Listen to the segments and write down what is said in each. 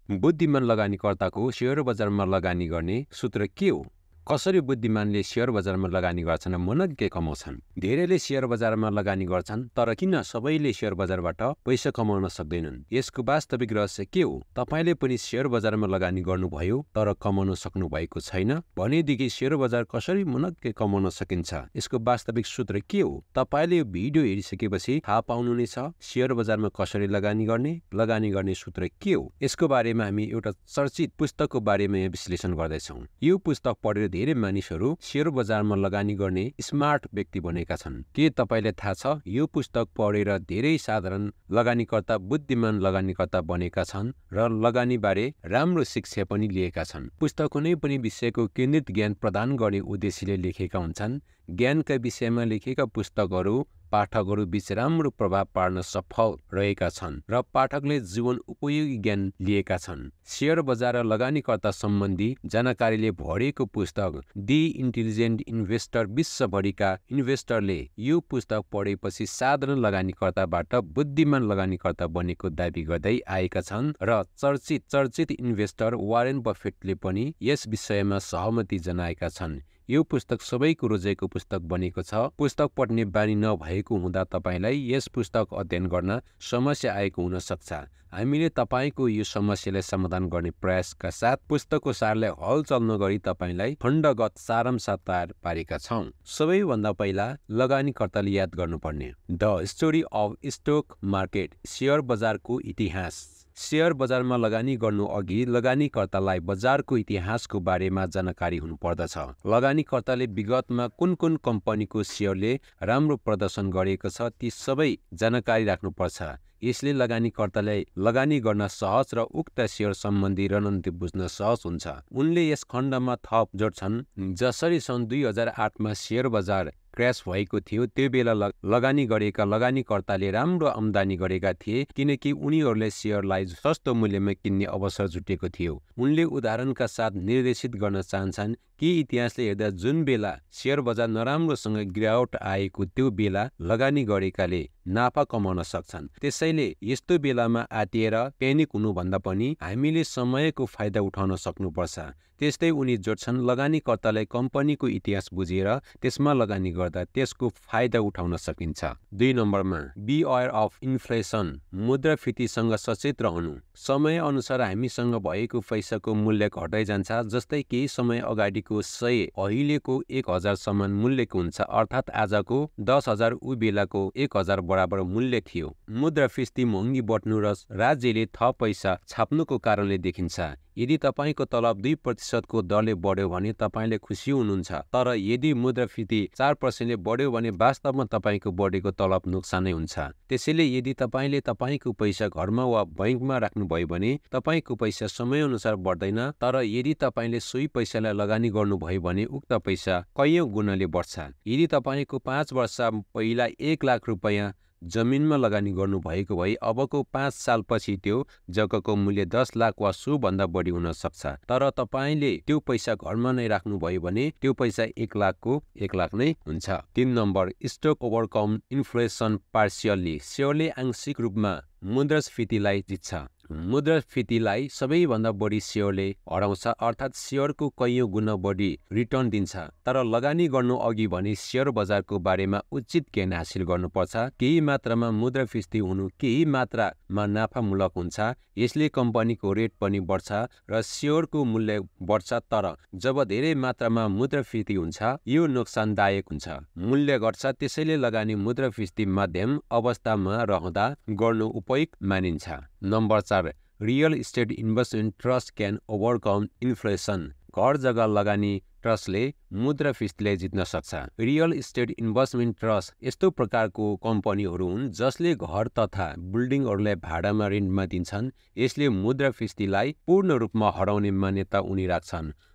बुद्धिमान लगानीकर्ताको share बजारमा लगानी गर्ने सूत्र के हो? कसरी बुद्धिमानले शेयर बजारमा लगानी गर्छन् र मनग्गे कमाउँछन्? धेरैले शेयर बजारमा लगानी गर्छन्, तर किन सबैले शेयर बजारबाट पैसा कमाउन सक्दैनन्? यसको वास्तविक रहस्य के हो? तपाईले पनि शेयर बजारमा लगानी गर्नुभयो तर कमाउन सक्नु भएको छैन भनेदेखि शेयर बजार कसरी मनग्गे कमाउन सकिन्छ? यसको वास्तविक सूत्र के हो? तपाईले यो भिडियो हेरिसकेपछि थाहा पाउनु नै छ शेयर बजारमा कसरी लगानी गर्ने सूत्र के हो? यसको बारेमा हामी एउटा चर्चित पुस्तकको बारेमा विश्लेषण गर्दैछौँ। यो पुस्तक पढेर धेरै मानिसहरू शेयर बजारमा लगानी गर्ने स्मार्ट व्यक्ति बनेका छन्। के तपाईलाई थाहा छ यो पुस्तक पढेर धेरै साधारण लगानीकर्ता बुद्धिमान लगानीकर्ता बनेका छन् र लगानी बारे राम्रो शिक्षा पनि लिएका छन्। पुस्तक कुनै पनि विषयको केन्द्रित ज्ञान प्रदान गर्ने उद्देश्यले लेखेका हुन्छन्। ज्ञानका विषयमा लेखेका पुस्तकहरू पाठकहरू बीच राम्रो प्रभाव पार्न सफल रहेका छन् र पाठकले जीवन उपयोगी ज्ञान लिएका छन्। शेयर बजार र लगानीकर्ता सम्बन्धी जानकारीले भरिएको पुस्तक दि इन्टेलिजेन्ट इन्भेस्टर विश्वभरिका इन्भेस्टरले यो पुस्तक पढेपछि साधारण लगानीकर्ताबाट बुद्धिमान लगानीकर्ता बनेको दाबी गर्दै आएका छन् र चर्चित इन्भेस्टर वारेन बफेटले पनि यस विषयमा सहमति जनाएका छन्। यो पुस्तक सबैको रोजेको पुस्तक बनेको छ। पुस्तक पढ्ने बानी नभएको हुँदा तपाईलाई यस पुस्तक अध्ययन गर्न समस्या आएको हुन सक्छ। हामीले तपाईको यो समस्यालाई समाधान गर्ने प्रयासका साथ पुस्तकको सारलाई हलचल नगरी तपाईलाई खण्डगत सारांश तयार पारेका छौं। सबैभन्दा पहिला लगानीकर्ताले याद गर्नुपर्ने the story of stock market, share बजारको इतिहास। शेयर बजारमा लगानी गर्नु अघि लगानीकर्तालाई बजारको इतिहासको बारेमा जानकारी हुनुपर्दछ। लगानीकर्ताले विगतमा कुन कम्पनीको शेयरले राम्रो प्रदर्शन गरेको छ ती सबै जानकारी राख्नुपर्छ। यसले लगानीकर्तालाई लगानी गर्न सहज र उक्त शेयर सम्बन्धी रणनीति बुझ्न सहज हुन्छ। उनले यस खण्डमा थप जोड्छन्, जसरी सन् 2008 मा शेयर बजार क्र्यास भएको थियो त्यो बेला लगानी गरेका लगानीकर्ताले राम्रो आम्दानी गरेका थिए किनकि उनीहरूले शेयरलाई सस्तो मूल्यमा किन्ने अवसर जुटेको थियो। उनले उदाहरणका साथ निर्देशित गर्न चाहन्छन् कि इतिहासले हेर्दा जुन बेला शेयर बजार नराम्रोसँग गिरावट आएको त्यो बेला लगानी गरेकाले नाफा कमाउन सक्छन्। त्यसैले यस्तो बेलामा आतिएर प्यानिक हुनुभन्दा पनि हामीले समयको फाइदा उठाउन सक्नुपर्छ। त्यस्तै उनी जोड्छन्, लगानीकर्तालाई कम्पनीको इतिहास बुझेर त्यसमा लगानी गर्दा त्यसको फाइदा उठाउन सकिन्छ। 2 नम्बरमा बिअर अफ इन्फ्लेसन, मुद्रास्फीतिसँग सचेत रहनु। समय अनुसार हामीसँग भएको पैसाको मूल्य घट्दै जान्छ। जस्तै केही समय अगाडिको 100 अहिलेको 1000 समान मूल्यको हुन्छ, अर्थात् आजको 10,000 उ बेलाको 1000 बराबर मूल्य थियो। मुद्रास्फीति महँगी बढ्नु र राज्यले थप पैसा छाप्नुको कारणले देखिन्छ। यदि तपाईको तलब 2% को दरले बढ्यो भने तपाईले खुसी हुनुहुन्छ, तर यदि मुद्रास्फीति 4% ले बढ्यो भने वास्तवमा तपाईको बढेको तलब नोक्सानै हुन्छ। त्यसैले यदि तपाईले तपाईको पैसा घरमा वा बैंकमा राख्नुभयो भने तपाईको पैसा समयअनुसार बढ्दैन, तर यदि तपाईले सोही पैसालाई लगानी गर्नुभयो भने उक्त पैसा कैयौं गुणाले बढ्छ। यदि तपाईको 5 वर्ष पहिला 1 लाख रुपैयाँ जमिनमा लगानी गर्नुभएको भए अबको 5 सालपछि त्यो जग्गाको मूल्य 10 लाख वा सो भन्दा बढी हुन सक्छ। तर तपाईले त्यो पैसा घरमा नै राख्नुभयो भने त्यो पैसा 1 लाखको 1 लाख नै हुन्छ। 3 number stock overcome inflation partially, शेयरले आंशिक रूपमा मुद्रास्फीतिलाई जित्छ। मुद्रास्फीतिलाई सबैभन्दा बढी शेयरले हराउँछ, अर्थात् शेयरको कैयौं गुणा बढी रिटर्न दिन्छ। तर लगानी गर्नु अघि भने शेयर बजारको बारेमा उचित ज्ञान हासिल गर्नुपर्छ। केही मात्रामा मुद्रास्फीति हुनु केही मात्रामा नाफामूलक हुन्छ। यसले कम्पनीको रेट पनि बढ्छ र शेयरको मूल्य बढ्छ, तर जब धेरै मात्रामा मुद्रास्फीति हुन्छ यो नोक्सानदायक हुन्छ। मूल्य घट्छ, त्यसैले लगानी मुद्रास्फीति मध्यम अवस्थामा रहँदा गर्नु उपयुक्त मानिन्छ। Number 4 real estate investment trust can overcome inflation, घर जग्गा लगानी ट्रस्टले मुद्रास्फीतिलाई जित्न सक्छ। रियल इस्टेट इन्भेस्टमेन्ट ट्रस्ट यस्तो प्रकारको कम्पनीहरू हुन् जसले घर तथा बिल्डिङहरूलाई भाडामा रेन्टमा दिन्छन्। यसले मुद्रास्फीतिलाई पूर्ण रूपमा हराउने मान्यता उनी राख्छन्।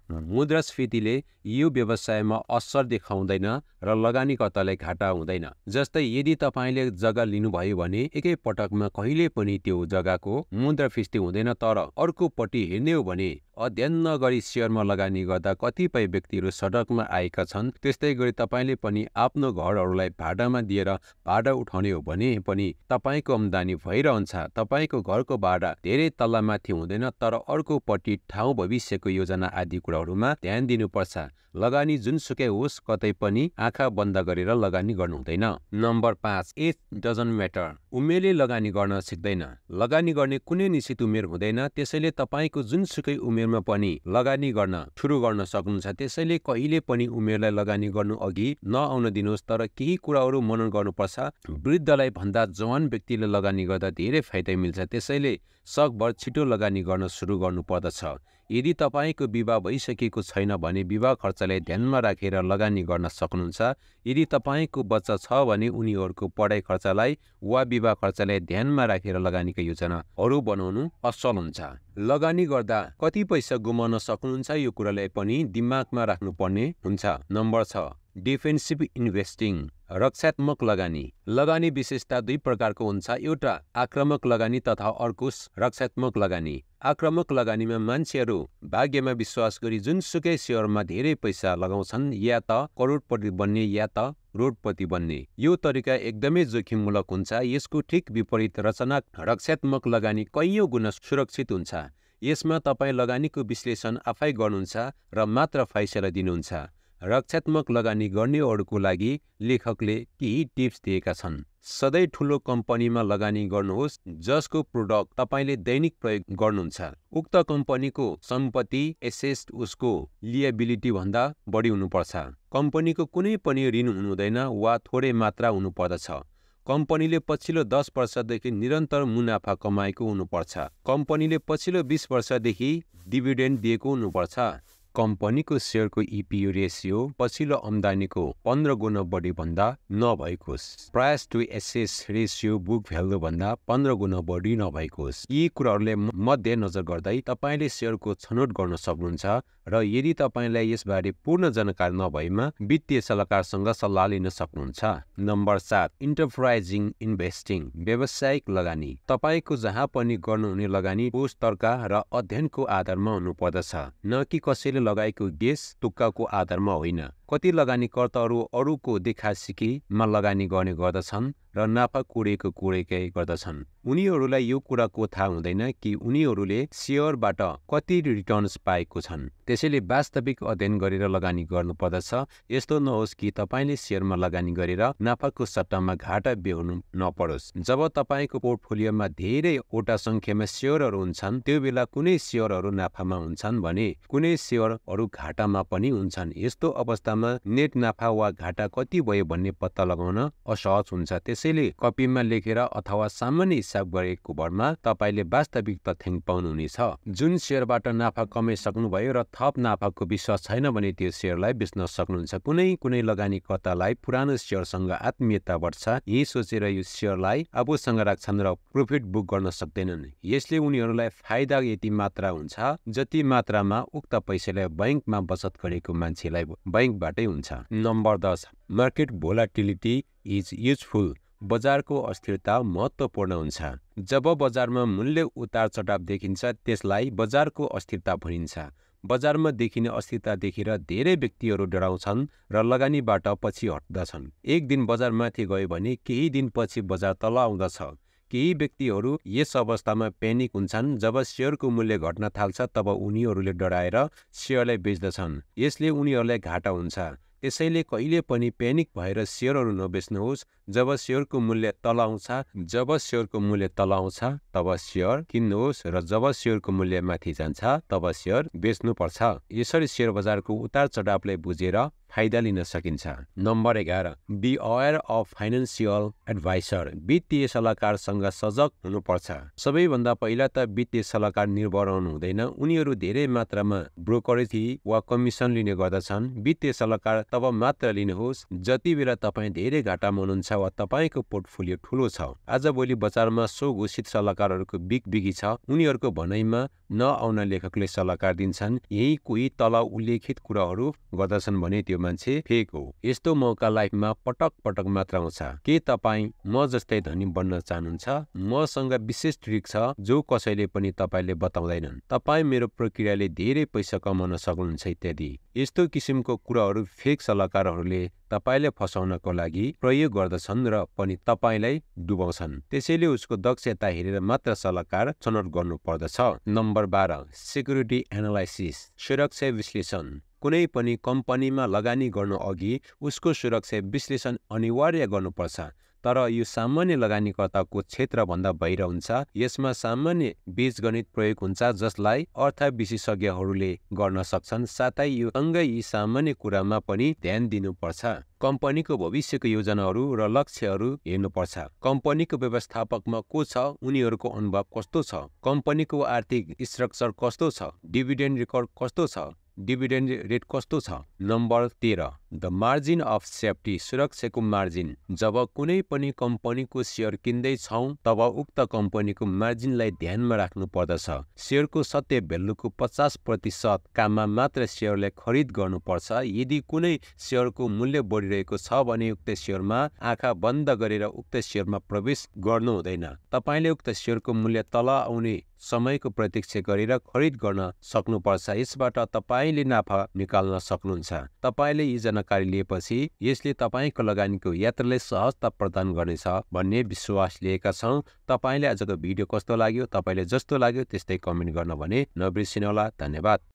मुद्रास्फीतिले यो व्यवसायमा असर देखाउँदैन र लगानीकर्तालाई घाटा हुँदैन। जस्तै यदि तपाईँले जग्गा लिनुभयो भने एकै पटकमा कहिले पनि त्यो जग्गाको मुद्रास्फीति हुँदैन, तर अर्कोपट्टि हेर्ने हो भने अध्ययन नगरी सेयरमा लगानी गर्दा कतिपय व्यक्तिहरू सडकमा आएका छन्। त्यस्तै गरी तपाईँले पनि आफ्नो घरहरूलाई भाडामा दिएर भाडा उठाउने हो भने पनि तपाईँको आम्दानी भइरहन्छ। तपाईँको घरको भाडा धेरै तल्लामाथि हुँदैन, तर अर्कोपट्टि ठाउँ, भविष्यको योजना आदि कुराहरूमा ध्यान दिनुपर्छ। लगानी जुनसुकै होस्, कतै पनि आँखा बन्द गरेर लगानी गर्नु हुँदैन। Number 5, age doesn't matter. उमेरले लगानी गर्न सिक्दैन। लगानी गर्ने कुनै निश्चित उमेर हुँदैन, त्यसैले तपाईँको जुनसुकै उमेरमा पनि लगानी गर्न सुरु गर्न सक्नुहुन्छ। त्यसैले कहिले पनि उमेरलाई लगानी गर्नु अघि नआउन दिनुहोस्, तर केही कुराहरू मनन गर्नुपर्छ। वृद्धलाई भन्दा जवान व्यक्तिले लगानी गर्दा धेरै फाइदा मिल्छ, त्यसैले सकभर छिटो लगानी गर्न सुरु गर्नुपर्दछ। यदि तपाईँको विवाह भइसकेको छैन भने विवाह खर्चलाई ध्यानमा राखेर लगानी गर्न सक्नुहुन्छ। यदि तपाईँको बच्चा छ भने उनीहरूको पढाइ खर्चलाई वा विवाह खर्चलाई ध्यानमा राखेर लगानीका योजनाहरू बनाउनु असल हुन्छ। लगानी गर्दा कति पैसा गुमाउन सक्नुहुन्छ, यो कुरालाई पनि दिमागमा राख्नुपर्ने हुन्छ। नम्बर 6, डिफेन्सिभ इन्भेस्टिङ, रक्षात्मक लगानी। लगानी विशेषता दुई प्रकारको हुन्छ, एउटा आक्रामक लगानी तथा अर्को रक्षात्मक लगानी। आक्रामक लगानीमा मान्छेहरू भाग्यमा विश्वास गरी जुनसुकै सेयरमा धेरै पैसा लगाउँछन्, या त करोडपति बन्ने या त रोडपति बन्ने। यो तरिका एकदमै जोखिममूलक हुन्छ। यसको ठिक विपरीत रक्षात्मक लगानी कैयौँ गुणा सुरक्षित हुन्छ। यसमा तपाईँ लगानीको विश्लेषण आफै गर्नुहुन्छ र मात्र फैसला दिनुहुन्छ। रक्षात्मक लगानी गर्नेहरूको लागि लेखकले केही टिप्स दिएका छन्। सधैँ ठुलो कम्पनीमा लगानी गर्नुहोस् जसको प्रोडक्ट तपाईँले दैनिक प्रयोग गर्नुहुन्छ। उक्त कम्पनीको सम्पत्ति एसेट उसको लिएबिलिटी भन्दा बढी हुनुपर्छ। कम्पनीको कुनै पनि ऋण हुनुहुँदैन वा थोरै मात्रा हुनुपर्दछ। कम्पनीले पछिल्लो 10 वर्षदेखि निरन्तर मुनाफा कमाएको हुनुपर्छ। कम्पनीले पछिल्लो 20 वर्षदेखि डिभिडेन्ड दिएको हुनुपर्छ। कम्पनीको सेयरको इपियू रेसियो पछिल्लो आम्दानीको 15 गुणा बढी भन्दा नभएकोस्। Price to asset ratio book value भन्दा 15 गुणा बढी नभएकोस्। यी कुराहरूले मध्य नजर गर्दै तपाईँले सेयरको छनौट गर्न सक्नुहुन्छ, र यदि तपाईँलाई यसबारे पूर्ण जानकारी नभएमा वित्तीय सल्लाहकारसँग सल्लाह लिन सक्नुहुन्छ। नम्बर 7, इन्टरप्राइजिङ इन्भेस्टिङ, व्यावसायिक लगानी। तपाईँको जहाँ पनि गर्नुहुने लगानी ठोस तर्क र अध्ययनको आधारमा हुनुपर्दछ, न कि कसैले लगाएको गेस तुक्काको आधारमा होइन। कति लगानीकर्ताहरू अरूको देखासिकीमा लगानी गर्ने गर्दछन् र नाफा कुरेकै गर्दछन्। उनीहरूलाई यो कुराको थाहा हुँदैन कि उनीहरूले सेयरबाट कति रिटर्न्स पाएको छन्। त्यसैले वास्तविक अध्ययन गरेर लगानी गर्नुपर्दछ। यस्तो नहोस् कि तपाईँले सेयरमा लगानी गरेर नाफाको सट्टामा घाटा बेहोर्नु नपरोस्। जब तपाईँको पोर्टफोलियोमा धेरैवटा सङ्ख्यामा सेयरहरू हुन्छन्, त्यो बेला कुनै सेयरहरू नाफामा हुन्छन् भने कुनै सेयरहरू घाटामा पनि हुन्छन्। यस्तो अवस्थामा नेट नाफा वा घाटा कति भयो भन्ने पत्ता लगाउन असहज हुन्छ। त्यसैले कपीमा लेखेर अथवा सामान्य हिसाब गरेको भरमा तपाईँले वास्तविक तथ्याङ्क पाउनुहुनेछ। जुन सेयरबाट नाफा कमाइसक्नुभयो र थप नाफाको विश्वास छैन भने त्यो सेयरलाई बेच्न सक्नुहुन्छ। कुनै लगानीकर्तालाई पुरानो सेयरसँग आत्मीयता बढ्छ। यही सोचेर यो सेयरलाई आफूसँग राख्छन् र प्रफिट बुक गर्न सक्दैनन्। यसले उनीहरूलाई फाइदा यति मात्रा हुन्छ जति मात्रामा उक्त पैसालाई बैंकमा बचत गरेको मान्छेलाई बैंकबाटै हुन्छ। Number 10, market volatility is useful, बजारको अस्थिरता महत्त्वपूर्ण हुन्छ। जब बजारमा मूल्य उतार चढाव देखिन्छ त्यसलाई बजारको अस्थिरता भनिन्छ। बजारमा देखिने अस्थिरता देखेर धेरै व्यक्तिहरू डराउँछन् र लगानीबाट पछि हट्दछन्। एक दिन बजार माथि गयो भने केही दिनपछि बजार तल आउँदछ। केही व्यक्तिहरू यस अवस्थामा प्यानिक हुन्छन्। जब सेयरको मूल्य घट्न थाल्छ तब उनीहरूले डराएर सेयरलाई बेच्दछन्। यसले उनीहरूलाई घाटा हुन्छ। त्यसैले कहिले पनि प्यानिक भएर सेयरहरू नबेच्नुहोस्। जब सेयरको मूल्य तल आउँछ तब सेयर किन्नुहोस्, र जब सेयरको मूल्य माथि जान्छ तब सेयर बेच्नुपर्छ। यसरी सेयर बजारको उतार चढावलाई बुझेर फाइदा लिन सकिन्छ। Number 11 be aware of financial adviser. वित्तीय सल्लाहकारसँग सजग हुनुपर्छ। सबैभन्दा पहिला त वित्तीय सल्लाहकार निर्भर हुँदैन, उनीहरू धेरै मात्रामा ब्रोकरेज फी वा कमिसन लिने गर्दछन्। वित्तीय सल्लाहकार तब मात्र लिनुहोस् जति बेला तपाईँ धेरै घाटामा हुनुहुन्छ वा तपाईँको पोर्टफोलियो ठुलो छ। आजभोलि बजारमा 100 घोषित सल्लाहकारहरूको बिगबिगी छ। उनीहरूको भनाइमा नआउन लेखकले सल्लाहकार दिन्छन्, यही कोही तल उल्लेखित कुराहरू गर्दछन् भने त्यो मान्छे फेक हो। यस्तो मौका लाइफमा पटक पटक मात्र आउँछ। के तपाईँ म जस्तै धनी बन्न चाहनुहुन्छ? मसँग विशेष ट्रिक छ जो कसैले पनि तपाईले बताउँदैनन्। तपाईँ मेरो प्रक्रियाले धेरै पैसा कमाउन सक्नुहुन्छ इत्यादि। यस्तो किसिमको कुराहरू फेक सल्लाहकारहरूले तपाईले फसाउनको लागि प्रयोग गर्दछन् र पनि तपाईलाई डुबाउँछन्। त्यसैले उसको दक्षता हेरेर मात्र सल्लाहकार छनौट गर्नु पर्दछ। Number 12 security analysis. सुरक्षा विश्लेषण। कुनै पनि कम्पनीमा लगानी गर्नु अघि उसको सुरक्षा विश्लेषण अनिवार्य गर्नुपर्छ। तर यो सामान्य लगानीकर्ताको क्षेत्रभन्दा बाहिर हुन्छ। यसमा सामान्य बीजगणित प्रयोग हुन्छ जसलाई अर्थ विशेषज्ञहरूले गर्न सक्छन्। साथै यो सँगै यी सामान्य कुरामा पनि ध्यान दिनुपर्छ। कम्पनीको भविष्यको योजनाहरू र लक्ष्यहरू हेर्नुपर्छ। कम्पनीको व्यवस्थापकमा को छ, उनीहरूको अनुभव कस्तो छ, कम्पनीको आर्थिक स्ट्रक्चर कस्तो छ, डिभिडेन्ड रेकर्ड कस्तो छ, डिभिडेन्ड रेट कस्तो छ। Number 13 the margin of safety. सुरक्षाको मार्जिन। जब कुनै पनि कम्पनीको सेयर किन्दैछौँ तब उक्त कम्पनीको मार्जिनलाई ध्यानमा राख्नु पर्दछ। सेयरको सत्य भेल्युको 50% काममा मात्र सेयरलाई खरिद गर्नुपर्छ। यदि कुनै सेयरको मूल्य बढिरहेको छ भने उक्त सेयरमा आँखा बन्द गरेर उक्त सेयरमा प्रवेश गर्नु हुँदैन। तपाईले उक्त सेयरको मूल्य तल आउने समयको प्रतीक्षा गरेर खरिद गर्न सक्नुपर्छ। यसबाट तपाईले नाफा निकाल्न सक्नुहुन्छ। तपाईले यी जानकारी लिएपछि यसले तपाईको लगानीको यात्रालाई सहजता प्रदान गर्नेछ भन्ने विश्वास लिएका छौं। तपाईले आजको भिडियो कस्तो लाग्यो, तपाईले जस्तो लाग्यो त्यस्तै कमेन्ट गर्न भने नबिर्सिनुहोला। धन्यवाद।